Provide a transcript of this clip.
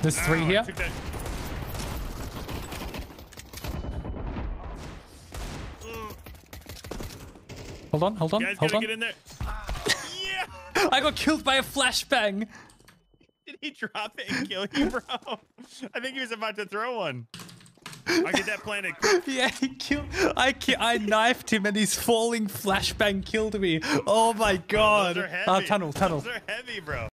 There's 3 here. Hold on, hold on, Guys, hold on. get in there. Yeah! I got killed by a flashbang. Did he drop it and kill you, bro? I think he was about to throw one. I'll get that planted. Yeah, he killed. I knifed him and his falling flashbang killed me. Oh my god. Those are heavy. Tunnel. Those are heavy, bro.